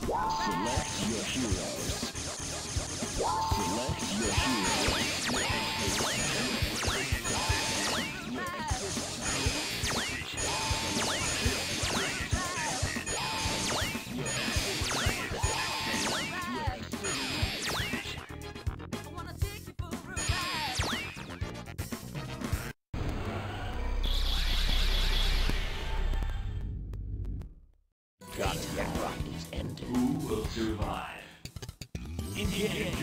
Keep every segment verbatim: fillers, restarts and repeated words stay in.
Select your heroes. Select your Ragnarok is ended. Who will survive? Engage!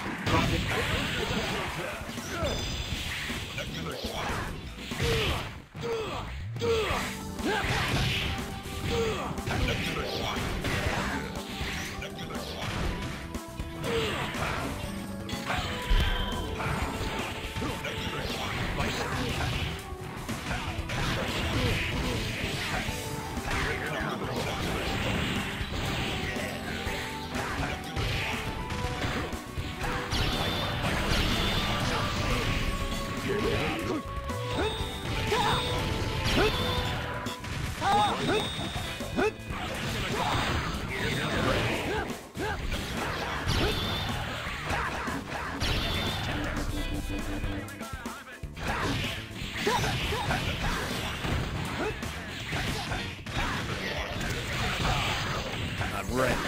I'm ready.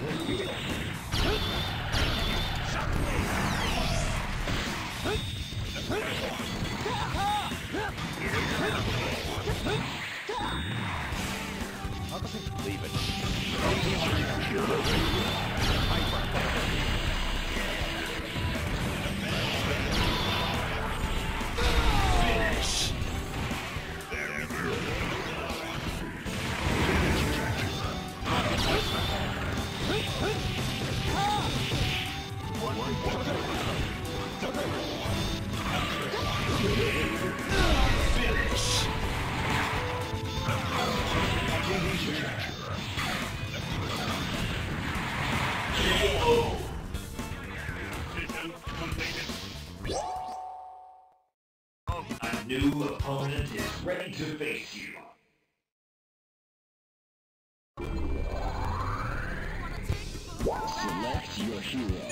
Leave it. Finish. A new opponent is ready to face you. Select your heroes.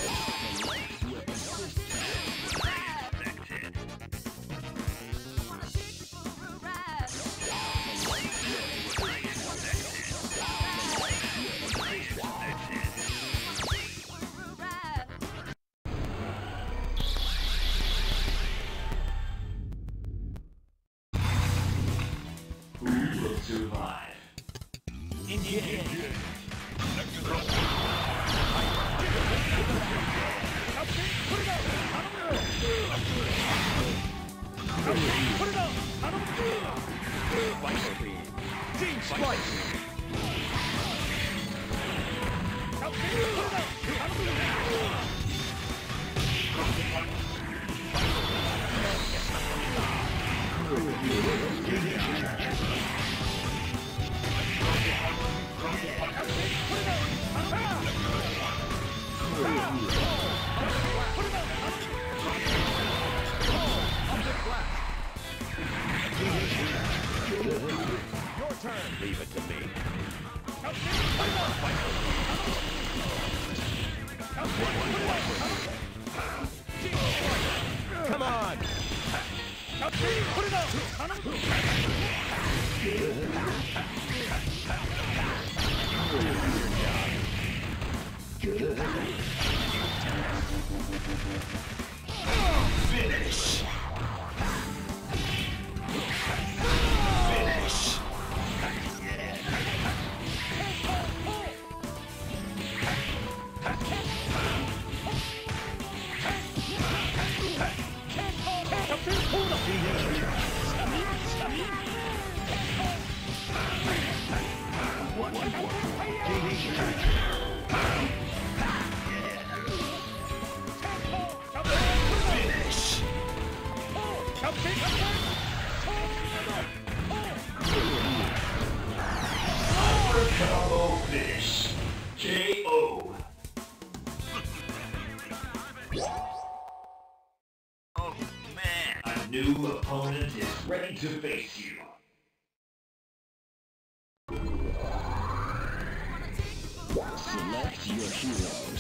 Who will survive? Engage! Team Splice! Your turn. Leave it to me. Come on. Put it up. Finish. Finish. Combo finish. K O. Oh man. A new opponent is ready to face you. Select your heroes.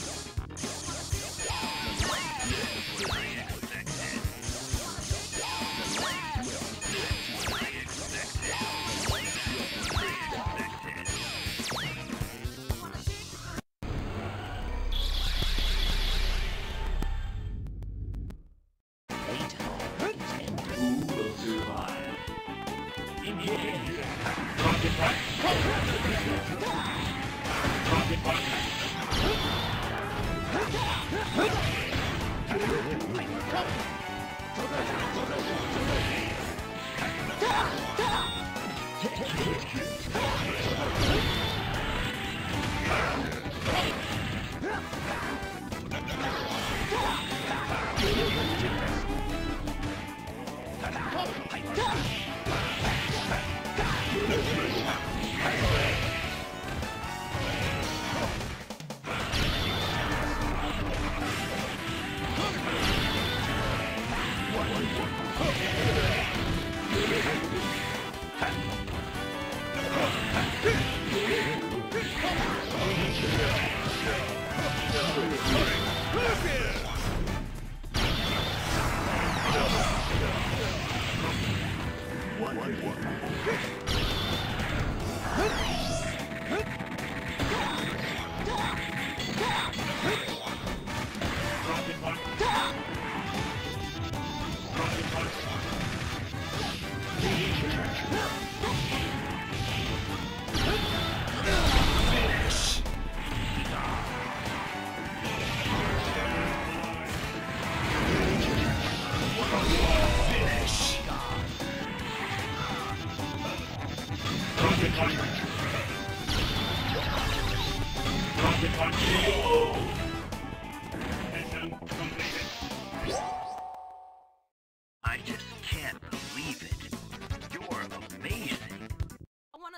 I just can't believe it. You're amazing. I wanna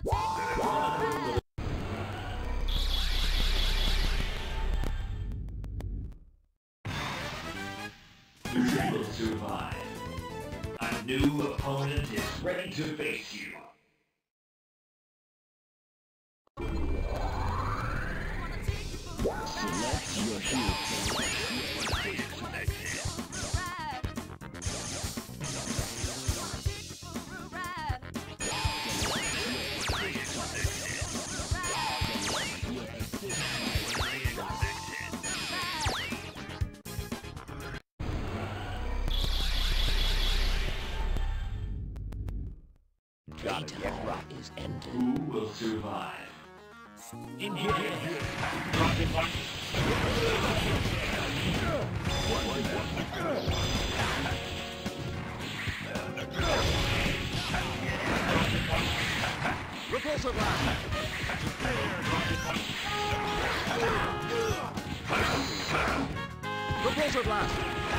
take You will survive. A new opponent is ready to face you. Select your heroes. Playtime is ended. Who will survive? In here. Repulsor blast! Repulsor blast!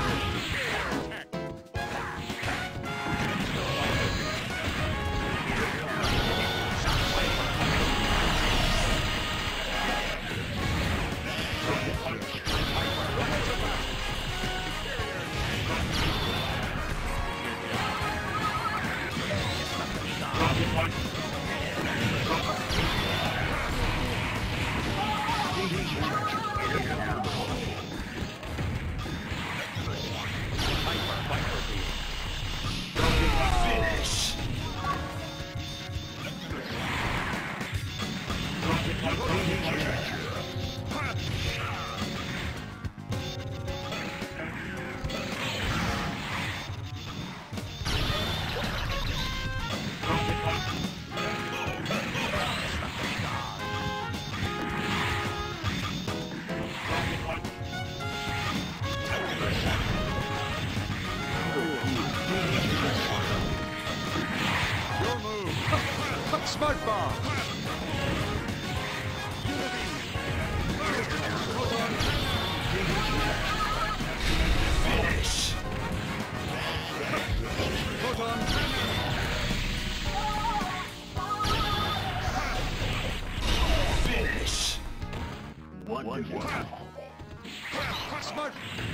Smart bomb! Finish! Photon! Finish! One, one, one. Smart!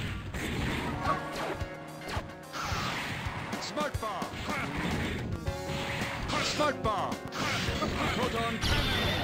Smart bomb! Smart bomb! Proton!